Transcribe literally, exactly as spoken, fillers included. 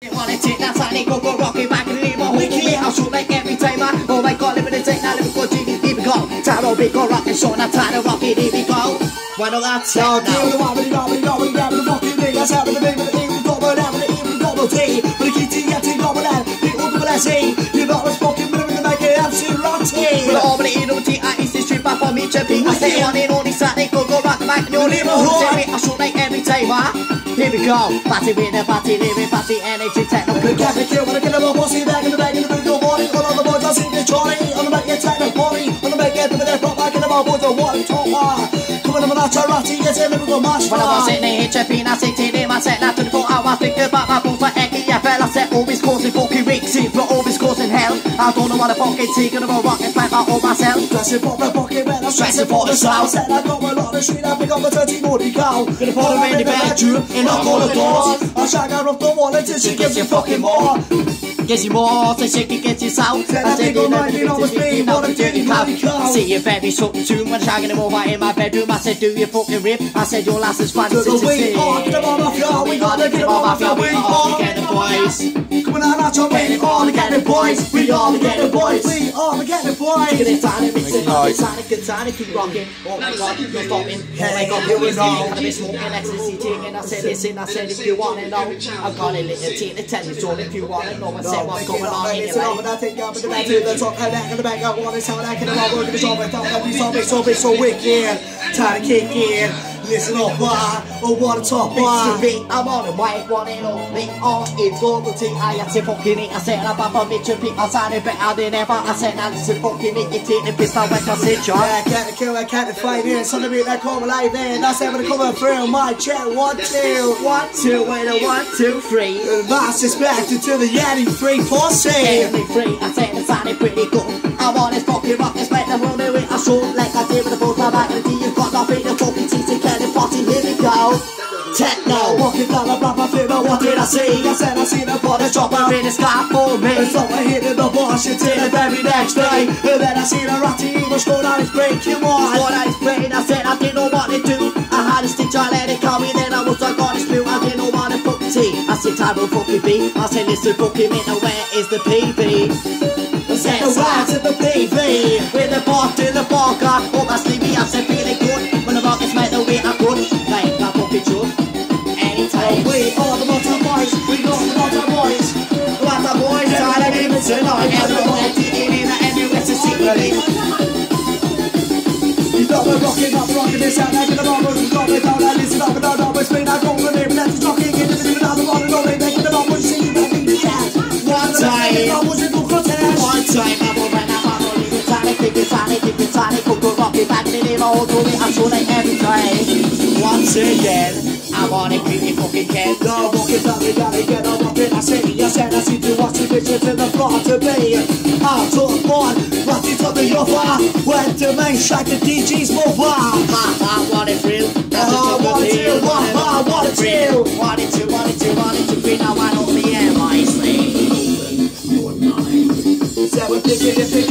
Wanna take that tiny go go rocking back in the name of Wiki. I'll shoot like every time I oh my god, live in the day now, live go Jimmy, here we go. Taro big go rockin' show now Taro rockin', here we go. Why don't I tell now? The wobbly wobbly wobbly wobbly the fucking thing that's happening to me with the evil double down with the evil double T. But the key to get to double that, the ultimate S E. You're not spoken, but I'm gonna make it absolute rotten. But all the evil T I is this trip up on me, champion. I stay on in all these Saturday go go rock back in your neighborhood. I'll shoot like every time, huh? Here we go, party with a party, living party, energy, techno. The cat kill when I get a bossy back in the bag in the middle of the morning. All of the boys are singing Johnny. On the back, get techno party. On the back, get the minute, pop back in the bar, boys are one, top one. Come on, I'm not a ratty, yes, and never go much. When I was in the H F P, I say, take him, I said, not twenty-four hours, think about my balls like Eggy. I fell, I said, always causing fucking weeks, but always causing hell. I don't know what the fucking taking of a rock and fight out all myself. Dressing for the pocket, man, I'm stressing for the south. Said I got my lot of street, I pick up a thirty naughty cow. Gonna put her in the bedroom, and knock all the doors. I'll shag her off the wall until she gives you fucking more. Gives you more, so she can get you south. I said you know you know what's me, what a dirty cow. See you very soon when shagging him over in my bedroom. I said do you fucking rip? I said your last is fun. To the way, oh, get them all off ya. We gotta get them all off ya. We all get the boys. Coming out at your way, all get the boys. We all get the boys. We all get the boys. Get it tiny, mix it up, Sonic and tiny, keep rocking. Oh my god, you're stopping. Oh my god, here we go. I've been smoking ecstasy, taking. I said listen, I said if you wanna know, I've got a little tea to tell you all if you wanna know. I said what's going on in your life. I take you up in the back to the top, and back in the back. I wanna sound like an all working the job. I thought I'd be so big, so big, so wicked. Time to kick in. Listen up, why? Oh, what a top why? I'm on the mic, one and only. Oh, it's global T. I had to fucking it. I said, I'm up on Mitch and Pete. I sounded better than ever. I said, now listen, fucking it. You take the piss out like I said, John. Yeah, I can't kill, I can't fight in. Something beat that call live in. I said, I'm gonna come through my chat. One, two, one, two, wait a one, two, three. Mass is back to the Yeti three, four, six. Yeti three, I said, it sounded pretty good. I'm on this fucking rock, expect the world to it. I show like I did with the both my back and the T. You've got nothing to fucking teach to get the party. Here we go. Techno, walking down the block, I feel what did I see? I said I seen a body chopper in the sky for me. And so I hit in the bush until the very next day. And then I seen a ratty, he was going on his break, you on. Going on his brain, I said I didn't know what to do. I had a stitch, I let it come in, then I was like on his blue. I didn't know what to fucking tea. I said I will fucking be. I said listen, fucking me, now where is the P V? I said the rise of the P V. With the bar to the bar, God, oh my sleepy, I said feeling good. When the rockets made the way I could. Like that fucking truth. Anytime. We are the Motor Boys. We got the Motor Boys. The Motor Boys. Time to give it tonight. Everyone digging in the end, it's a secret. You know we're rocking up, rocking this out. Like in the bubbles, we got it down. I listen up and down, down. We're spinning out, going with it. Let's rock it. Get the middle of the one and only. Making the bubbles, singing back in the ass. One time. One time. I'm all right now. I'm all in the tiny, keep it tiny, keep it tiny. Go go rock it back in the neighborhood. Do it, I'm sure like every time. Once again, I wanna keep you fucking kid. No, walking down the alley, get on walking. I say, I said, I see you watching bitches in the floor to me. Out of one, right into the other. When the main strike, the D Js move on. I want it real. I want it real. I want it real. Want it to, want it to, want it to be. Now I don't be M I C. Seven, pick it, pick